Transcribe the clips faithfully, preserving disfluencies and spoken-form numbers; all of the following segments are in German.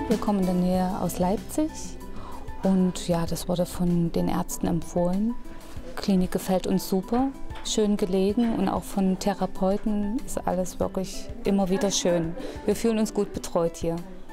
Wir kommen in der Nähe aus Leipzig und ja, das wurde von den Ärzten empfohlen. Die Klinik gefällt uns super, schön gelegen und auch von Therapeuten ist alles wirklich immer wieder schön. Wir fühlen uns gut betreut hier.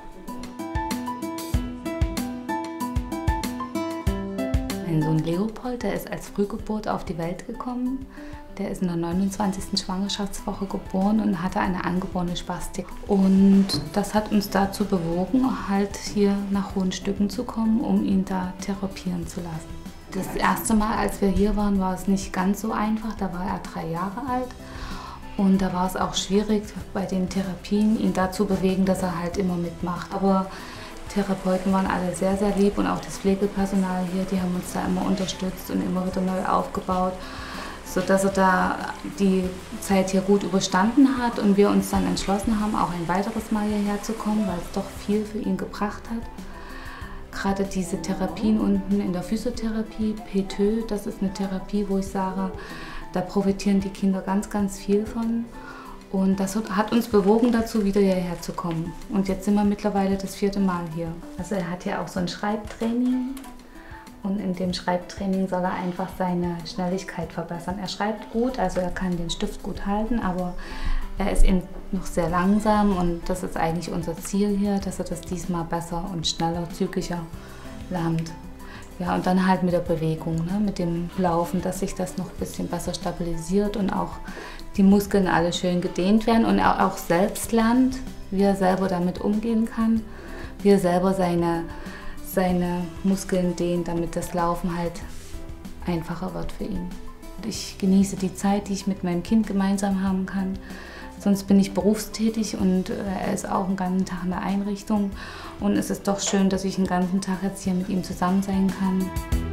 Mein Sohn Leopold, der ist als Frühgeburt auf die Welt gekommen. Der ist in der neunundzwanzigsten Schwangerschaftswoche geboren und hatte eine angeborene Spastik. Und das hat uns dazu bewogen, halt hier nach Hohenstücken zu kommen, um ihn da therapieren zu lassen. Das erste Mal, als wir hier waren, war es nicht ganz so einfach. Da war er drei Jahre alt. Und da war es auch schwierig, bei den Therapien ihn dazu bewegen, dass er halt immer mitmacht. Aber Therapeuten waren alle sehr, sehr lieb und auch das Pflegepersonal hier, die haben uns da immer unterstützt und immer wieder neu aufgebaut, sodass er da die Zeit hier gut überstanden hat und wir uns dann entschlossen haben, auch ein weiteres Mal hierher zu kommen, weil es doch viel für ihn gebracht hat. Gerade diese Therapien unten in der Physiotherapie, P T Ö, das ist eine Therapie, wo ich sage, da profitieren die Kinder ganz, ganz viel von. Und das hat uns bewogen dazu, wieder hierher zu kommen. Und jetzt sind wir mittlerweile das vierte Mal hier. Also er hat ja auch so ein Schreibtraining. Und in dem Schreibtraining soll er einfach seine Schnelligkeit verbessern. Er schreibt gut, also er kann den Stift gut halten, aber er ist eben noch sehr langsam. Und das ist eigentlich unser Ziel hier, dass er das diesmal besser und schneller, zügiger lernt. Ja, und dann halt mit der Bewegung, ne, mit dem Laufen, dass sich das noch ein bisschen besser stabilisiert und auch die Muskeln alle schön gedehnt werden und er auch selbst lernt, wie er selber damit umgehen kann, wie er selber seine, seine Muskeln dehnt, damit das Laufen halt einfacher wird für ihn. Ich genieße die Zeit, die ich mit meinem Kind gemeinsam haben kann. Sonst bin ich berufstätig und er ist auch einen ganzen Tag in der Einrichtung. Und es ist doch schön, dass ich einen ganzen Tag jetzt hier mit ihm zusammen sein kann.